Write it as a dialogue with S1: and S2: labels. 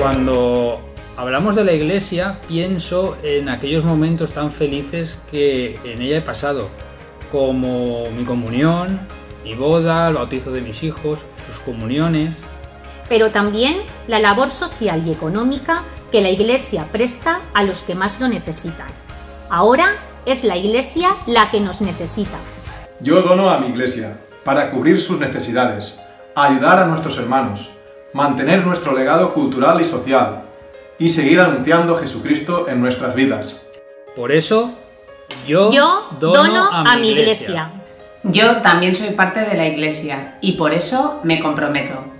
S1: Cuando hablamos de la Iglesia, pienso en aquellos momentos tan felices que en ella he pasado, como mi comunión, mi boda, el bautizo de mis hijos, sus comuniones.
S2: Pero también la labor social y económica que la Iglesia presta a los que más lo necesitan. Ahora es la Iglesia la que nos necesita.
S3: Yo dono a mi Iglesia para cubrir sus necesidades, ayudar a nuestros hermanos, mantener nuestro legado cultural y social y seguir anunciando Jesucristo en nuestras vidas.
S1: Por eso, yo dono a mi Iglesia.
S4: Yo también soy parte de la Iglesia y por eso me comprometo.